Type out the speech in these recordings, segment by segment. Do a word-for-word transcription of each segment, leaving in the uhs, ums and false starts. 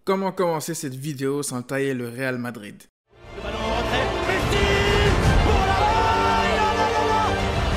comment commencer cette vidéo sans tailler le Real Madrid? Le ballon en retrait, Messi pour la balle, la, la, la, la.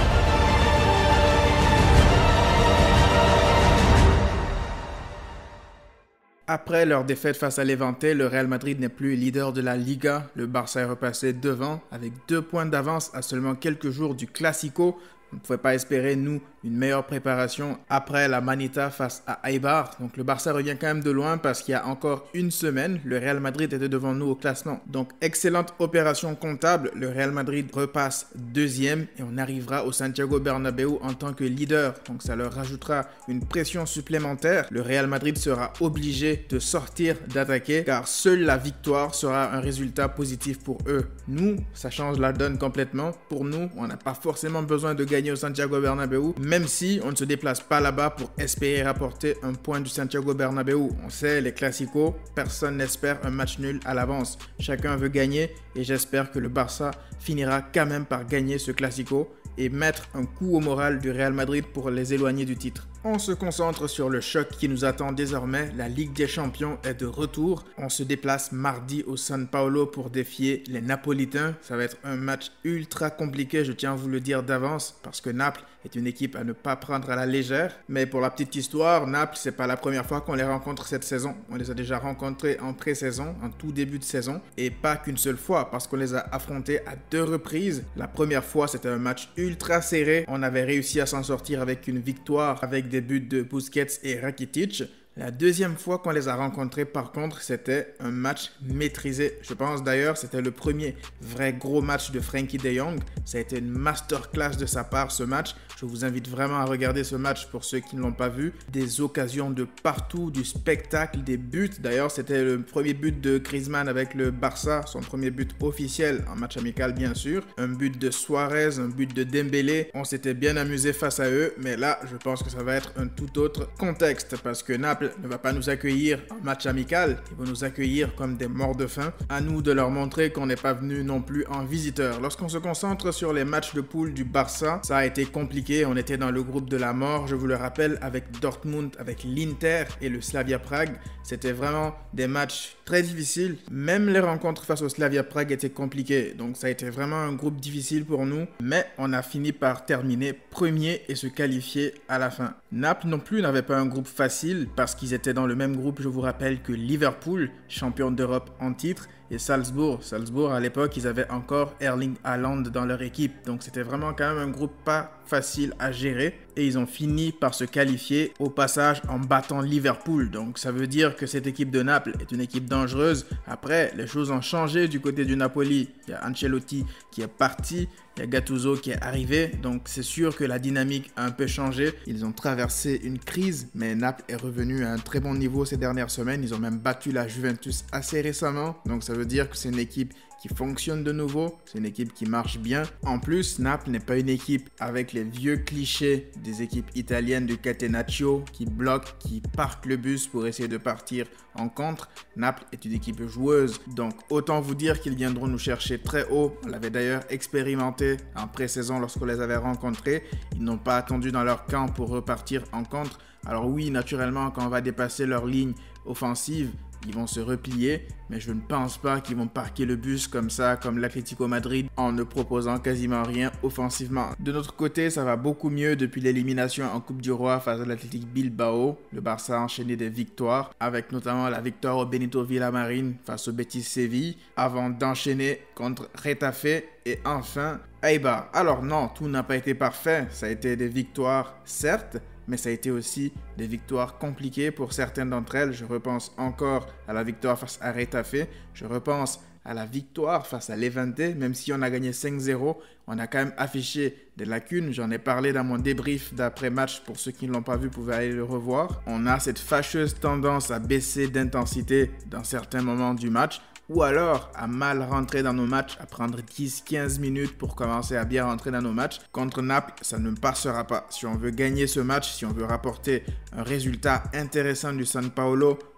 Après leur défaite face à Levante, le Real Madrid n'est plus leader de la Liga. Le Barça est repassé devant avec deux points d'avance à seulement quelques jours du Classico. On ne pouvait pas espérer, nous, une meilleure préparation après la Manita face à Eibar. Donc le Barça revient quand même de loin parce qu'il y a encore une semaine, le Real Madrid était devant nous au classement. Donc excellente opération comptable, le Real Madrid repasse deuxième et on arrivera au Santiago Bernabéu en tant que leader. Donc ça leur rajoutera une pression supplémentaire. Le Real Madrid sera obligé de sortir, d'attaquer, car seule la victoire sera un résultat positif pour eux. Nous, ça change la donne complètement. Pour nous, on n'a pas forcément besoin de gagner au Santiago Bernabéu, même si on ne se déplace pas là-bas pour espérer rapporter un point du Santiago Bernabéu. On sait, les classicos, personne n'espère un match nul à l'avance. Chacun veut gagner et j'espère que le Barça finira quand même par gagner ce classico et mettre un coup au moral du Real Madrid pour les éloigner du titre. On se concentre sur le choc qui nous attend désormais. La Ligue des Champions est de retour. On se déplace mardi au São Paulo pour défier les Napolitains. Ça va être un match ultra compliqué, je tiens à vous le dire d'avance, parce que Naples est une équipe à ne pas prendre à la légère. Mais pour la petite histoire, Naples, c'est pas la première fois qu'on les rencontre cette saison. On les a déjà rencontrés en pré-saison, en tout début de saison, et pas qu'une seule fois, parce qu'on les a affrontés à deux reprises. La première fois, c'était un match ultra serré. On avait réussi à s'en sortir avec une victoire, avec des buts de Busquets et Rakitic. La deuxième fois qu'on les a rencontrés, par contre, c'était un match maîtrisé. Je pense d'ailleurs c'était le premier vrai gros match de Frenkie de Jong. Ça a été une masterclass de sa part, ce match. Je vous invite vraiment à regarder ce match pour ceux qui ne l'ont pas vu. Des occasions de partout, du spectacle, des buts. D'ailleurs, c'était le premier but de Griezmann avec le Barça, son premier but officiel en match amical, bien sûr. Un but de Suarez, un but de Dembélé. On s'était bien amusé face à eux, mais là, je pense que ça va être un tout autre contexte parce que Naples ne va pas nous accueillir en match amical, ils vont nous accueillir comme des morts de faim. À nous de leur montrer qu'on n'est pas venu non plus en visiteur. Lorsqu'on se concentre sur les matchs de poule du Barça, ça a été compliqué, on était dans le groupe de la mort, je vous le rappelle, avec Dortmund, avec l'Inter et le Slavia Prague. C'était vraiment des matchs très difficiles. Même les rencontres face au Slavia Prague étaient compliquées, donc ça a été vraiment un groupe difficile pour nous, mais on a fini par terminer premier et se qualifier à la fin. Naples non plus n'avait pas un groupe facile parce qu'ils étaient dans le même groupe, je vous rappelle, que Liverpool, champion d'Europe en titre, et Salzbourg. Salzbourg, à l'époque, ils avaient encore Erling Haaland dans leur équipe. Donc c'était vraiment quand même un groupe pas facile à gérer. Et ils ont fini par se qualifier au passage en battant Liverpool. Donc ça veut dire que cette équipe de Naples est une équipe dangereuse. Après, les choses ont changé du côté du Napoli. Il y a Ancelotti qui est parti. Il y a Gattuso qui est arrivé, donc c'est sûr que la dynamique a un peu changé. Ils ont traversé une crise, mais Naples est revenu à un très bon niveau ces dernières semaines. Ils ont même battu la Juventus assez récemment, donc ça veut dire que c'est une équipe qui fonctionne de nouveau, c'est une équipe qui marche bien. En plus, Naples n'est pas une équipe avec les vieux clichés des équipes italiennes du Catenaccio qui bloquent, qui parquent le bus pour essayer de partir en contre. Naples est une équipe joueuse, donc autant vous dire qu'ils viendront nous chercher très haut. On l'avait d'ailleurs expérimenté en pré-saison lorsqu'on les avait rencontrés. Ils n'ont pas attendu dans leur camp pour repartir en contre. Alors oui, naturellement, quand on va dépasser leur ligne offensive, ils vont se replier, mais je ne pense pas qu'ils vont parquer le bus comme ça, comme l'Atlético Madrid, en ne proposant quasiment rien offensivement. De notre côté, ça va beaucoup mieux depuis l'élimination en Coupe du Roi face à l'Athletic Bilbao. Le Barça a enchaîné des victoires, avec notamment la victoire au Benito Villamarín face au Betis Séville, avant d'enchaîner contre Retafe et enfin Eibar. Alors non, tout n'a pas été parfait, ça a été des victoires, certes, mais ça a été aussi des victoires compliquées pour certaines d'entre elles. Je repense encore à la victoire face à Retafe, je repense à la victoire face à Levante, même si on a gagné cinq zéro, on a quand même affiché des lacunes. J'en ai parlé dans mon débrief d'après-match, pour ceux qui ne l'ont pas vu, vous pouvez aller le revoir. On a cette fâcheuse tendance à baisser d'intensité dans certains moments du match, ou alors à mal rentrer dans nos matchs, à prendre dix à quinze minutes pour commencer à bien rentrer dans nos matchs. Contre Naples, ça ne passera pas. Si on veut gagner ce match, si on veut rapporter un résultat intéressant du São Paulo,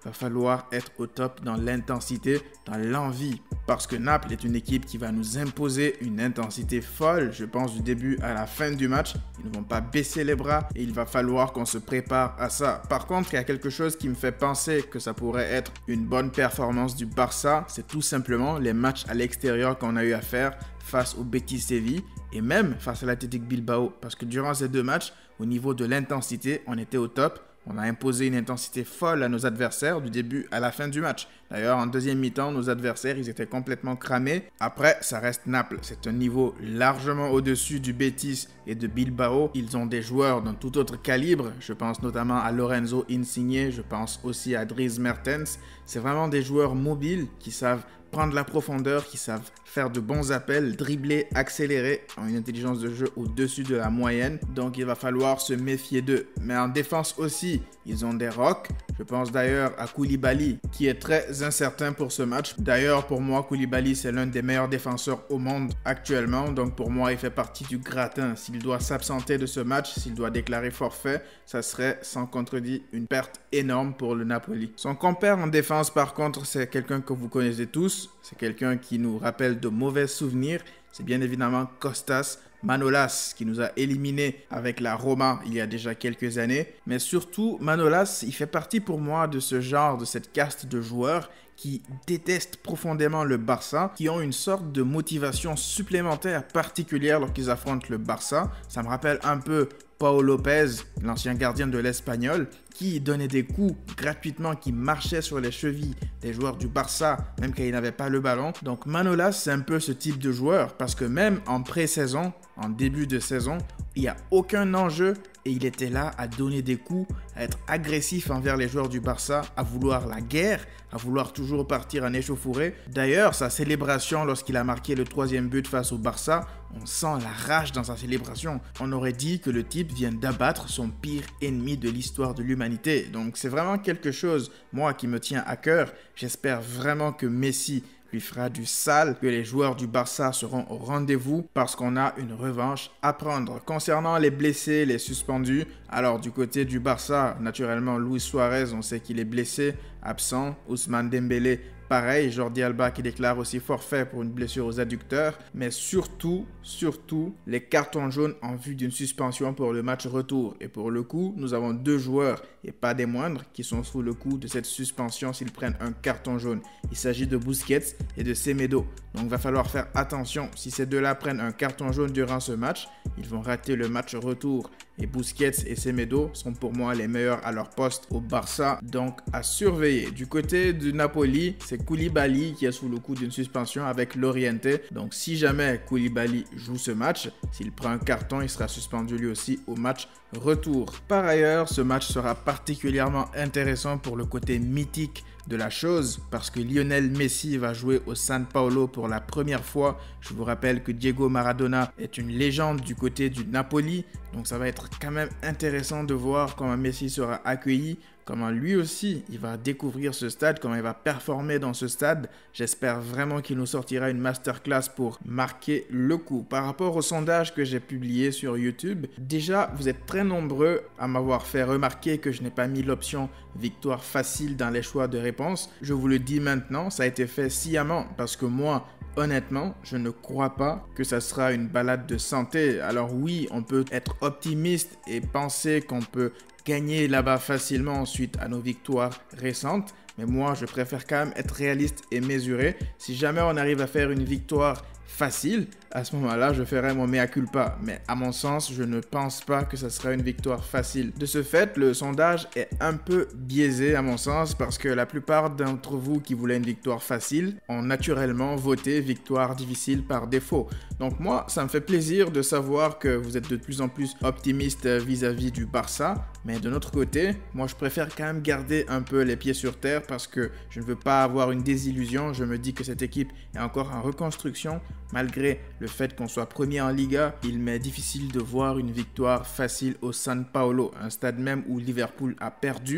va falloir être au top dans l'intensité, dans l'envie. Parce que Naples est une équipe qui va nous imposer une intensité folle, je pense, du début à la fin du match. Ils ne vont pas baisser les bras et il va falloir qu'on se prépare à ça. Par contre, il y a quelque chose qui me fait penser que ça pourrait être une bonne performance du Barça. C'est tout simplement les matchs à l'extérieur qu'on a eu à faire face au Betis Séville et même face à l'Athletic Bilbao. Parce que durant ces deux matchs, au niveau de l'intensité, on était au top. On a imposé une intensité folle à nos adversaires du début à la fin du match. D'ailleurs, en deuxième mi-temps, nos adversaires, ils étaient complètement cramés. Après, ça reste Naples. C'est un niveau largement au-dessus du Betis et de Bilbao. Ils ont des joueurs d'un tout autre calibre. Je pense notamment à Lorenzo Insigne. Je pense aussi à Dries Mertens. C'est vraiment des joueurs mobiles qui savent prendre la profondeur, qui savent faire de bons appels, dribbler, accélérer, ont une intelligence de jeu au-dessus de la moyenne. Donc il va falloir se méfier d'eux. Mais en défense aussi, ils ont des rocks. Je pense d'ailleurs à Koulibaly, qui est très incertain pour ce match. D'ailleurs, pour moi, Koulibaly, c'est l'un des meilleurs défenseurs au monde actuellement. Donc pour moi, il fait partie du gratin. S'il doit s'absenter de ce match, s'il doit déclarer forfait, ça serait sans contredit une perte énorme pour le Napoli. Son compère en défense, par contre, c'est quelqu'un que vous connaissez tous. C'est quelqu'un qui nous rappelle de mauvais souvenirs. C'est bien évidemment Kostas Manolas qui nous a éliminés avec la Roma il y a déjà quelques années. Mais surtout, Manolas, il fait partie pour moi de ce genre, de cette caste de joueurs qui détestent profondément le Barça, qui ont une sorte de motivation supplémentaire particulière lorsqu'ils affrontent le Barça. Ça me rappelle un peu Pau Lopez, l'ancien gardien de l'Espagnol, qui donnait des coups gratuitement, qui marchait sur les chevilles des joueurs du Barça, même quand il n'avait pas le ballon. Donc Manolas, c'est un peu ce type de joueur, parce que même en pré-saison, en début de saison, il n'y a aucun enjeu et il était là à donner des coups, à être agressif envers les joueurs du Barça, à vouloir la guerre, à vouloir toujours partir en échauffourée. D'ailleurs, sa célébration lorsqu'il a marqué le troisième but face au Barça, on sent la rage dans sa célébration. On aurait dit que le type vient d'abattre son pire ennemi de l'histoire de l'humanité. Donc c'est vraiment quelque chose, moi, qui me tient à cœur. J'espère vraiment que Messi lui fera du sale, que les joueurs du Barça seront au rendez-vous parce qu'on a une revanche à prendre. Concernant les blessés, les suspendus, alors du côté du Barça, naturellement Luis Suarez, on sait qu'il est blessé, absent. Ousmane Dembélé, pareil. Jordi Alba qui déclare aussi forfait pour une blessure aux adducteurs. Mais surtout, surtout, les cartons jaunes en vue d'une suspension pour le match retour. Et pour le coup, nous avons deux joueurs, et pas des moindres, qui sont sous le coup de cette suspension s'ils prennent un carton jaune. Il s'agit de Busquets et de Semedo. Donc il va falloir faire attention. Si ces deux-là prennent un carton jaune durant ce match, ils vont rater le match retour. Et Busquets et Semedo sont pour moi les meilleurs à leur poste au Barça, donc à surveiller. Du côté du Napoli, c'est Koulibaly qui est sous le coup d'une suspension avec Loriente. Donc si jamais Koulibaly joue ce match, s'il prend un carton, il sera suspendu lui aussi au match retour. Par ailleurs, ce match sera particulièrement intéressant pour le côté mythique de la chose parce que Lionel Messi va jouer au San Paolo pour la première fois. Je vous rappelle que Diego Maradona est une légende du côté du Napoli, donc ça va être quand même intéressant de voir comment Messi sera accueilli, comment lui aussi il va découvrir ce stade, comment il va performer dans ce stade. J'espère vraiment qu'il nous sortira une masterclass pour marquer le coup. Par rapport au sondage que j'ai publié sur YouTube, déjà vous êtes très nombreux à m'avoir fait remarquer que je n'ai pas mis l'option victoire facile dans les choix de réponse. Je vous le dis maintenant, ça a été fait sciemment parce que moi, honnêtement, je ne crois pas que ça sera une balade de santé. Alors oui, on peut être optimiste et penser qu'on peut gagner là-bas facilement suite à nos victoires récentes. Mais moi, je préfère quand même être réaliste et mesuré. Si jamais on arrive à faire une victoire facile, à ce moment-là, je ferai mon mea culpa. Mais à mon sens, je ne pense pas que ça sera une victoire facile. De ce fait, le sondage est un peu biaisé à mon sens parce que la plupart d'entre vous qui voulaient une victoire facile ont naturellement voté victoire difficile par défaut. Donc moi, ça me fait plaisir de savoir que vous êtes de plus en plus optimiste vis-à-vis du Barça. Mais de notre côté, moi je préfère quand même garder un peu les pieds sur terre parce que je ne veux pas avoir une désillusion. Je me dis que cette équipe est encore en reconstruction. Malgré le fait qu'on soit premier en Liga, il m'est difficile de voir une victoire facile au San Paolo, un stade même où Liverpool a perdu.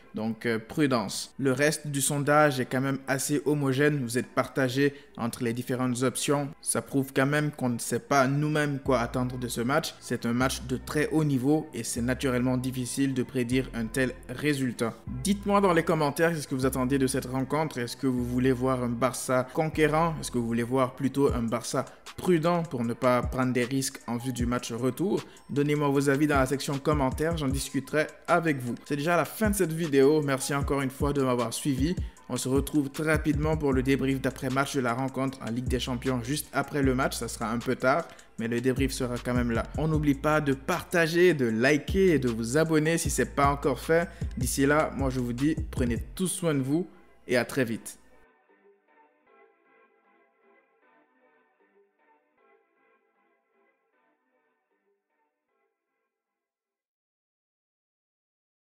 donc euh, prudence. Le reste du sondage est quand même assez homogène, vous êtes partagés entre les différentes options. Ça prouve quand même qu'on ne sait pas nous-mêmes quoi attendre de ce match. C'est un match de très haut niveau et c'est naturellement difficile de prédire un tel résultat. Dites-moi dans les commentaires qu'est-ce que vous attendez de cette rencontre. Est-ce que vous voulez voir un Barça conquérant? Est-ce que vous voulez voir plutôt un Barça prudent pour ne pas prendre des risques en vue du match retour? Donnez-moi vos avis dans la section commentaires, j'en discuterai avec vous. C'est déjà la fin de cette vidéo, merci encore une fois de m'avoir suivi. On se retrouve très rapidement pour le débrief d'après-match de la rencontre en Ligue des Champions juste après le match. Ça sera un peu tard, mais le débrief sera quand même là. On n'oublie pas de partager, de liker et de vous abonner si ce n'est pas encore fait. D'ici là, moi je vous dis, prenez tout soin de vous et à très vite.